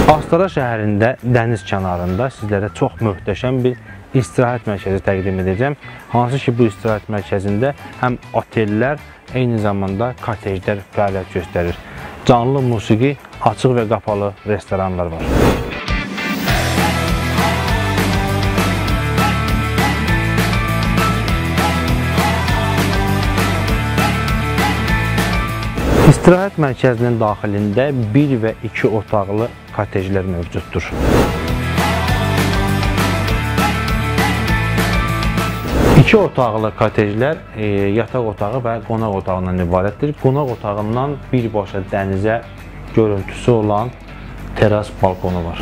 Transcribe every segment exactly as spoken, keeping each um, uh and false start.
Astara şəhərində dəniz kənarında sizlərə çox möhtəşəm bir istirahət mərkəzi təqdim edəcəm. Hansı ki, bu istirahət mərkəzində həm otellər, eyni zamanda kotejlər fəaliyyət göstərir. Canlı musiqi, açıq və qapalı restoranlar var. İstirahət mərkəzinin daxilində bir və iki otaqlı kotejlər mövcuddur. İki otaqlı kotejlər e, yataq otağı və qonaq otağından ibarətdir. Qonaq otağından birbaşa dənizə görüntüsü olan teras balkonu var.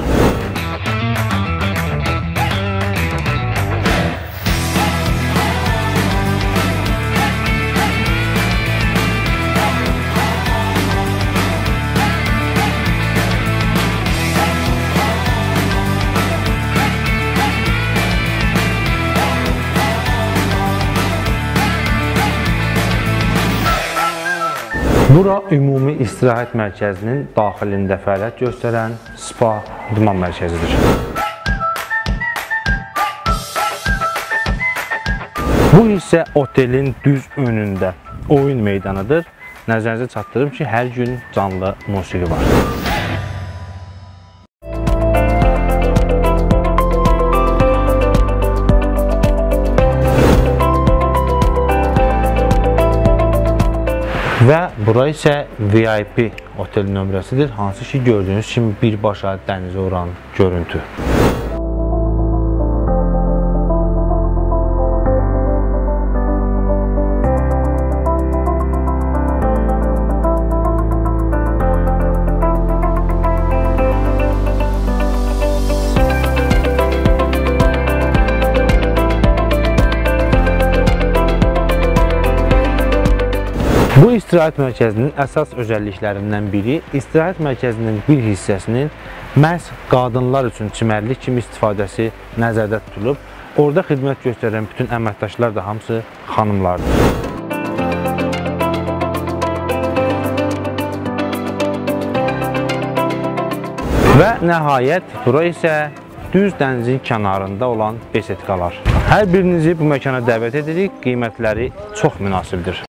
Bura ümumi istirahət mərkəzinin daxilində fəaliyyət göstərən spa idman mərkəzidir. Bu isə otelin düz önündə oyun meydanıdır. Nəzərinizə çatdırım ki, hər gün canlı musiqi var. Və bura isə V I P otel nömrəsidir, hansı ki gördüyünüz kimi birbaşa dənizə vuran görüntü. Bu istirahət mərkəzinin əsas özəlliklərindən biri, istirahət mərkəzinin bir hissəsinin məhz qadınlar üçün çimərlik kimi istifadəsi nəzərdə tutulub. Orada xidmət göstərən bütün əməkdaşlar da hamısı xanımlardır. Və nəhayət, bura isə düz dənizin kənarında olan besetkalar. Hər birinizi bu məkana dəvət edirik, qiymətləri çox münasibdir.